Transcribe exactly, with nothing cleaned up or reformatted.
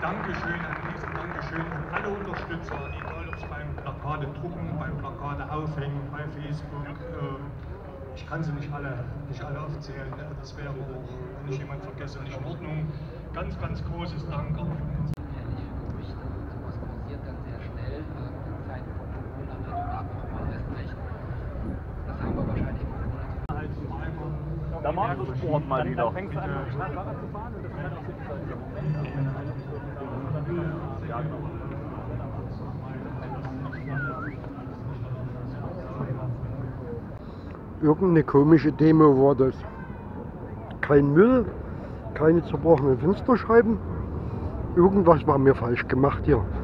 Dankeschön, ein riesen Dankeschön an alle Unterstützer, egal ob es beim Plakate drucken, beim Plakate aufhängen, bei Facebook. Äh, ich kann sie nicht alle, nicht alle aufzählen, das wäre auch, wenn ich jemand vergesse, nicht in Ordnung. Ganz, ganz großes Dank auch von uns. Sowas passiert dann sehr schnell, in Zeiten von Corona natürlich nochmal erst recht. Das haben wir wahrscheinlich im Da machst du Sport mal wieder. Dann fängst du an, Fahrrad zu fahren und das kann auch sinnvoll sein. Ja, genau. Irgendeine komische Demo war das. Kein Müll, keine zerbrochenen Fensterscheiben. Irgendwas war mir falsch gemacht hier.